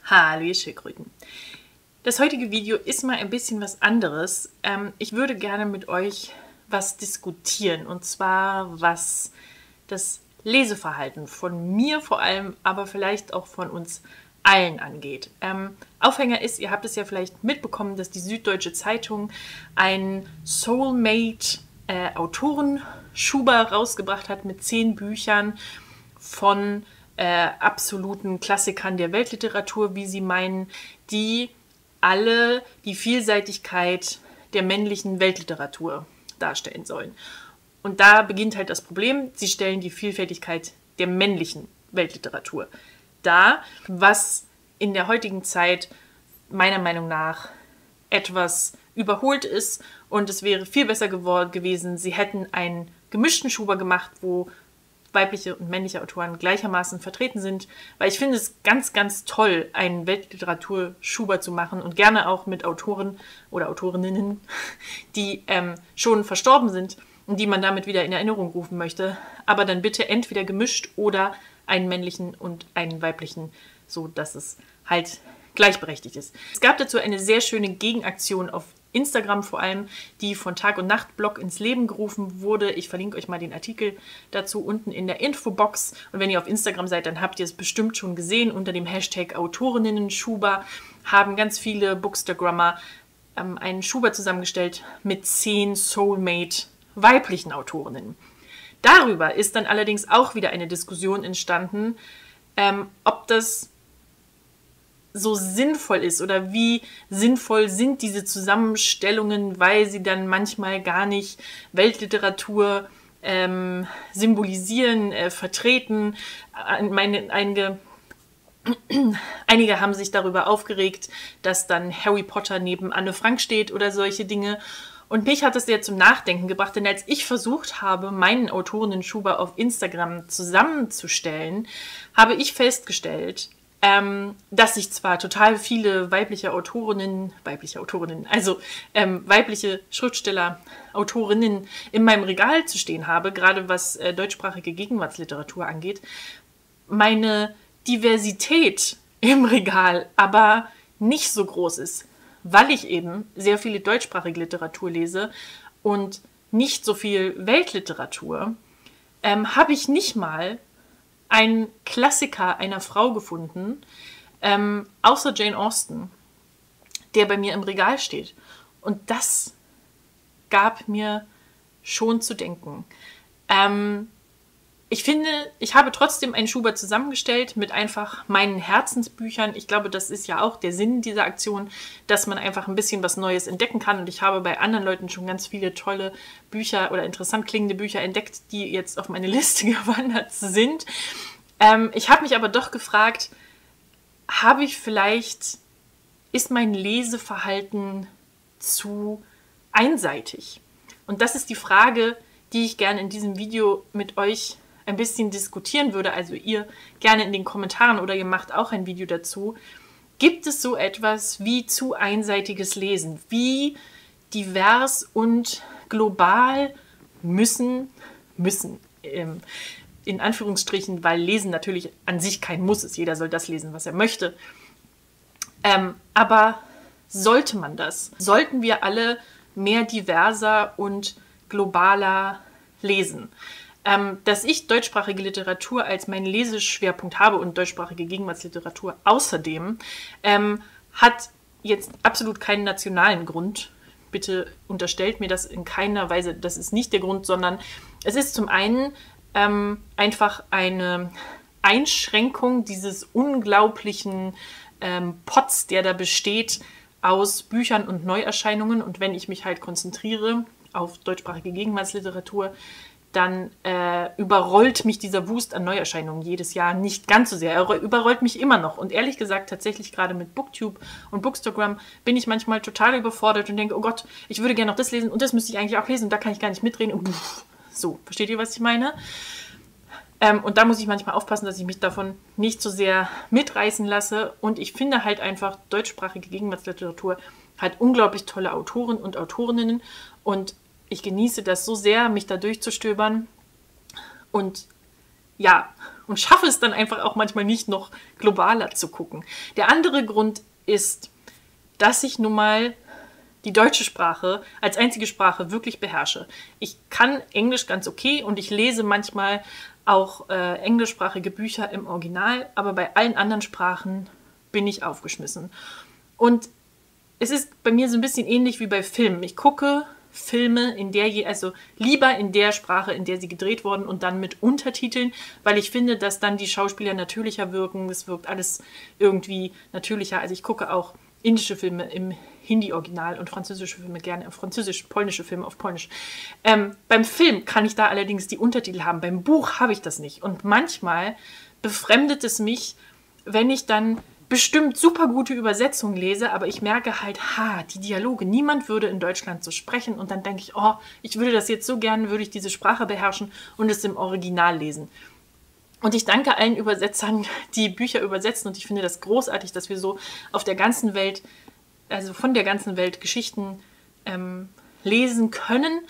Hallo ihr Schildkröten. Das heutige Video ist mal ein bisschen was anderes. Ich würde gerne mit euch was diskutieren, und zwar was das Leseverhalten von mir vor allem, aber vielleicht auch von uns allen angeht. Aufhänger ist, ihr habt es ja vielleicht mitbekommen, dass die Süddeutsche Zeitung einen Soulmate Autorenschuber rausgebracht hat mit 10 Büchern von absoluten Klassikern der Weltliteratur, wie sie meinen, die alle die Vielseitigkeit der männlichen Weltliteratur darstellen sollen. Und da beginnt halt das Problem, sie stellen die Vielfältigkeit der männlichen Weltliteratur dar, was in der heutigen Zeit meiner Meinung nach etwas überholt ist, und es wäre viel besser gewesen, sie hätten einen gemischten Schuber gemacht, wo weibliche und männliche Autoren gleichermaßen vertreten sind, weil ich finde es ganz, ganz toll, einen Weltliteraturschuber zu machen und gerne auch mit Autoren oder Autorinnen, die schon verstorben sind und die man damit wieder in Erinnerung rufen möchte, aber dann bitte entweder gemischt oder einen männlichen und einen weiblichen, so dass es halt gleichberechtigt ist. Es gab dazu eine sehr schöne Gegenaktion auf Instagram vor allem, die von Tag- und Nacht-Blog ins Leben gerufen wurde. Ich verlinke euch mal den Artikel dazu unten in der Infobox. Und wenn ihr auf Instagram seid, dann habt ihr es bestimmt schon gesehen. Unter dem Hashtag Autorinnen-Schuber haben ganz viele Bookstagrammer einen Schuber zusammengestellt mit 10 Soulmate weiblichen Autorinnen. Darüber ist dann allerdings auch wieder eine Diskussion entstanden, ob das so sinnvoll ist oder wie sinnvoll sind diese Zusammenstellungen, weil sie dann manchmal gar nicht Weltliteratur symbolisieren, vertreten. Einige haben sich darüber aufgeregt, dass dann Harry Potter neben Anne Frank steht oder solche Dinge. Und mich hat es sehr zum Nachdenken gebracht, denn als ich versucht habe, meinen Autorinnen-Schuber auf Instagram zusammenzustellen, habe ich festgestellt, dass ich zwar total viele weibliche Schriftsteller, Autorinnen in meinem Regal zu stehen habe, gerade was deutschsprachige Gegenwartsliteratur angeht, meine Diversität im Regal aber nicht so groß ist, weil ich eben sehr viele deutschsprachige Literatur lese und nicht so viel Weltliteratur, habe ich nicht mal einen Klassiker einer Frau gefunden, außer Jane Austen, der bei mir im Regal steht. Und das gab mir schon zu denken. Ich finde, ich habe trotzdem einen Schuber zusammengestellt mit einfach meinen Herzensbüchern. Ich glaube, das ist ja auch der Sinn dieser Aktion, dass man einfach ein bisschen was Neues entdecken kann. Und ich habe bei anderen Leuten schon ganz viele tolle Bücher oder interessant klingende Bücher entdeckt, die jetzt auf meine Liste gewandert sind. Ich habe mich aber doch gefragt, ist mein Leseverhalten zu einseitig? Und das ist die Frage, die ich gerne in diesem Video mit euch ein bisschen diskutieren würde, also ihr gerne in den Kommentaren oder ihr macht auch ein Video dazu. Gibt es so etwas wie zu einseitiges Lesen? Wie divers und global müssen in Anführungsstrichen, weil Lesen natürlich an sich kein Muss ist. Jeder soll das lesen, was er möchte. Aber sollte man das? Sollten wir alle mehr diverser und globaler lesen? Dass ich deutschsprachige Literatur als meinen Leseschwerpunkt habe und deutschsprachige Gegenwartsliteratur außerdem, hat jetzt absolut keinen nationalen Grund. Bitte unterstellt mir das in keiner Weise. Das ist nicht der Grund, sondern es ist zum einen einfach eine Einschränkung dieses unglaublichen Pots, der da besteht aus Büchern und Neuerscheinungen. Und wenn ich mich halt konzentriere auf deutschsprachige Gegenwartsliteratur, dann überrollt mich dieser Wust an Neuerscheinungen jedes Jahr nicht ganz so sehr. Er überrollt mich immer noch. Und ehrlich gesagt, tatsächlich gerade mit Booktube und Bookstagram bin ich manchmal total überfordert und denke, oh Gott, ich würde gerne noch das lesen und das müsste ich eigentlich auch lesen und da kann ich gar nicht mitreden. Und so, versteht ihr, was ich meine? Und da muss ich manchmal aufpassen, dass ich mich davon nicht so sehr mitreißen lasse. Und ich finde halt einfach, deutschsprachige Gegenwartsliteratur hat unglaublich tolle Autoren und Autorinnen. Und ich genieße das so sehr, mich da durchzustöbern. Und ja, und schaffe es dann einfach auch manchmal nicht, noch globaler zu gucken. Der andere Grund ist, dass ich nun mal die deutsche Sprache als einzige Sprache wirklich beherrsche. Ich kann Englisch ganz okay und ich lese manchmal auch englischsprachige Bücher im Original, aber bei allen anderen Sprachen bin ich aufgeschmissen. Und es ist bei mir so ein bisschen ähnlich wie bei Filmen. Ich gucke Filme also lieber in der Sprache, in der sie gedreht wurden und dann mit Untertiteln, weil ich finde, dass dann die Schauspieler natürlicher wirken. Es wirkt alles irgendwie natürlicher. Also ich gucke auch indische Filme im Hindi-Original und französische Filme gerne auf Französisch, polnische Filme auf Polnisch. Beim Film kann ich da allerdings die Untertitel haben. Beim Buch habe ich das nicht. Und manchmal befremdet es mich, wenn ich dann bestimmt super gute Übersetzungen lese, aber ich merke halt, die Dialoge, niemand würde in Deutschland so sprechen und dann denke ich, ich würde das jetzt so gerne, würde ich diese Sprache beherrschen und es im Original lesen. Und ich danke allen Übersetzern, die Bücher übersetzen und ich finde das großartig, dass wir so auf der ganzen Welt, also von der ganzen Welt Geschichten lesen können,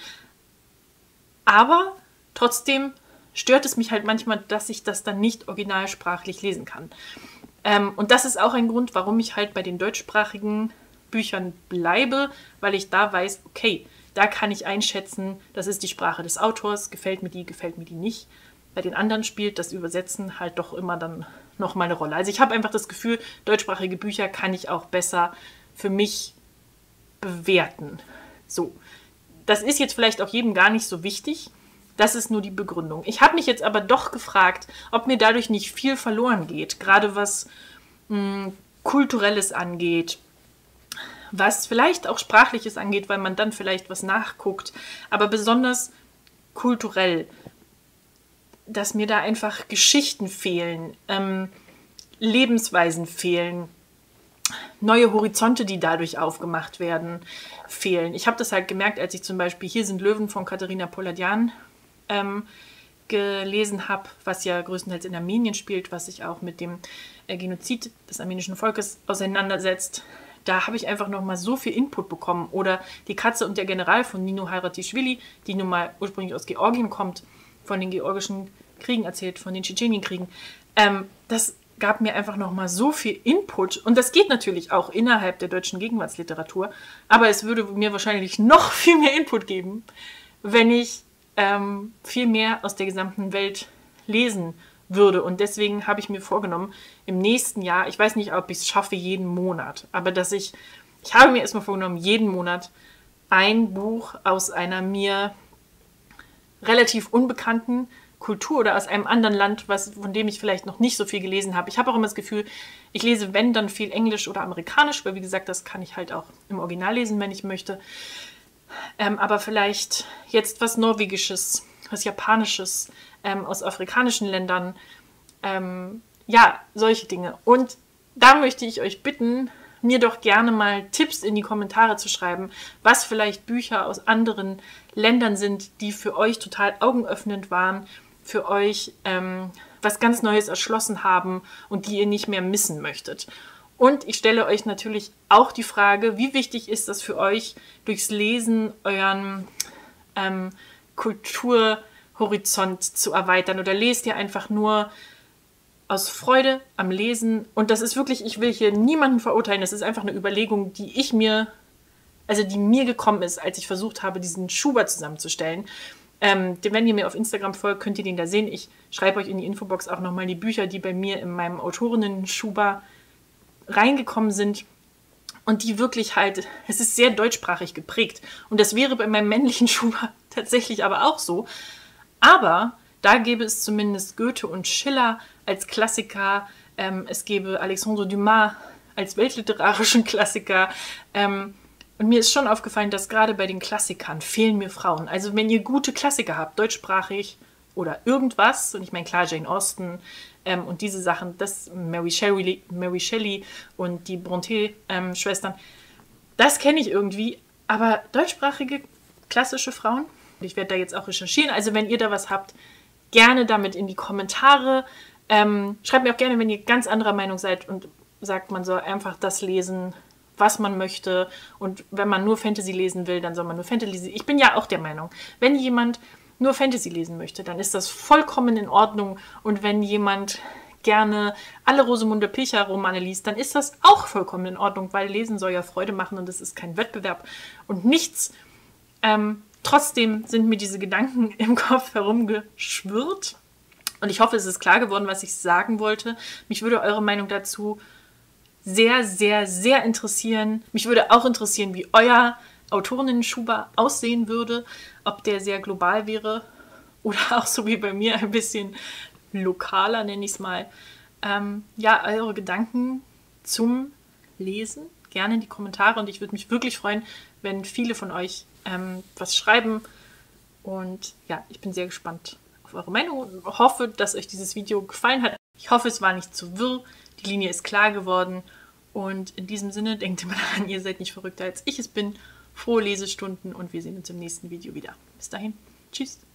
aber trotzdem stört es mich halt manchmal, dass ich das dann nicht originalsprachlich lesen kann. Und das ist auch ein Grund, warum ich halt bei den deutschsprachigen Büchern bleibe, weil ich da weiß, okay, da kann ich einschätzen, das ist die Sprache des Autors, gefällt mir die nicht. Bei den anderen spielt das Übersetzen halt doch immer dann nochmal eine Rolle. Also ich habe einfach das Gefühl, deutschsprachige Bücher kann ich auch besser für mich bewerten. So, das ist jetzt vielleicht auch jedem gar nicht so wichtig. Das ist nur die Begründung. Ich habe mich jetzt aber doch gefragt, ob mir dadurch nicht viel verloren geht, gerade was Kulturelles angeht, was vielleicht auch Sprachliches angeht, weil man dann vielleicht was nachguckt, aber besonders kulturell, dass mir da einfach Geschichten fehlen, Lebensweisen fehlen, neue Horizonte, die dadurch aufgemacht werden, fehlen. Ich habe das halt gemerkt, als ich zum Beispiel Hier sind Löwen von Katharina Poladian gelesen habe, was ja größtenteils in Armenien spielt, was sich auch mit dem Genozid des armenischen Volkes auseinandersetzt. Da habe ich einfach nochmal so viel Input bekommen. Oder Die Katze und der General von Nino Haratischvili, die nun mal ursprünglich aus Georgien kommt, von den georgischen Kriegen erzählt, von den Tschetschenienkriegen. Das gab mir einfach nochmal so viel Input. Und das geht natürlich auch innerhalb der deutschen Gegenwartsliteratur. Aber es würde mir wahrscheinlich noch viel mehr Input geben, wenn ich viel mehr aus der gesamten Welt lesen würde. Und deswegen habe ich mir vorgenommen, im nächsten Jahr, ich weiß nicht, ob ich es schaffe, jeden Monat, aber ich habe mir erstmal vorgenommen, jeden Monat ein Buch aus einer mir relativ unbekannten Kultur oder aus einem anderen Land, von dem ich vielleicht noch nicht so viel gelesen habe. Ich habe auch immer das Gefühl, ich lese, wenn, dann viel Englisch oder Amerikanisch, weil wie gesagt, das kann ich halt auch im Original lesen, wenn ich möchte. Aber vielleicht jetzt was Norwegisches, was Japanisches, aus afrikanischen Ländern, solche Dinge. Und da möchte ich euch bitten, mir doch gerne mal Tipps in die Kommentare zu schreiben, was vielleicht Bücher aus anderen Ländern sind, die für euch total augenöffnend waren, für euch was ganz Neues erschlossen haben und die ihr nicht mehr missen möchtet. Und ich stelle euch natürlich auch die Frage, wie wichtig ist das für euch, durchs Lesen euren Kulturhorizont zu erweitern? Oder lest ihr einfach nur aus Freude am Lesen? Und das ist wirklich, ich will hier niemanden verurteilen, das ist einfach eine Überlegung, die mir gekommen ist, als ich versucht habe, diesen Schuber zusammenzustellen. Wenn ihr mir auf Instagram folgt, könnt ihr den da sehen. Ich schreibe euch in die Infobox auch nochmal die Bücher, die bei mir in meinem Autorinnen-Schuber reingekommen sind und die wirklich halt, es ist sehr deutschsprachig geprägt und das wäre bei meinem männlichen Schuber tatsächlich aber auch so, aber da gäbe es zumindest Goethe und Schiller als Klassiker, es gäbe Alexandre Dumas als weltliterarischen Klassiker und mir ist schon aufgefallen, dass gerade bei den Klassikern fehlen mir Frauen. Also wenn ihr gute Klassiker habt, deutschsprachig oder irgendwas, und ich meine klar Jane Austen, und diese Sachen, das Mary Shelley und die Brontë-Schwestern, das kenne ich irgendwie. Aber deutschsprachige, klassische Frauen, ich werde da jetzt auch recherchieren, also wenn ihr da was habt, gerne damit in die Kommentare. Schreibt mir auch gerne, wenn ihr ganz anderer Meinung seid und sagt, man soll einfach das lesen, was man möchte. Und wenn man nur Fantasy lesen will, dann soll man nur Fantasy lesen. Ich bin ja auch der Meinung, wenn jemand nur Fantasy lesen möchte, dann ist das vollkommen in Ordnung. Und wenn jemand gerne alle Rosamunde Pilcher-Romane liest, dann ist das auch vollkommen in Ordnung, weil Lesen soll ja Freude machen und es ist kein Wettbewerb und nichts. Trotzdem sind mir diese Gedanken im Kopf herumgeschwirrt und ich hoffe, es ist klar geworden, was ich sagen wollte. Mich würde eure Meinung dazu sehr, sehr, sehr interessieren. Mich würde auch interessieren, wie euer Autorinnen-Schuber aussehen würde, ob der sehr global wäre oder auch so wie bei mir ein bisschen lokaler, nenne ich es mal. Ja, eure Gedanken zum Lesen gerne in die Kommentare und ich würde mich wirklich freuen, wenn viele von euch was schreiben und ja, ich bin sehr gespannt auf eure Meinung und hoffe, dass euch dieses Video gefallen hat. Ich hoffe, es war nicht zu wirr, die Linie ist klar geworden und in diesem Sinne denkt immer daran, ihr seid nicht verrückter als ich es bin. Frohe Lesestunden und wir sehen uns im nächsten Video wieder. Bis dahin, tschüss.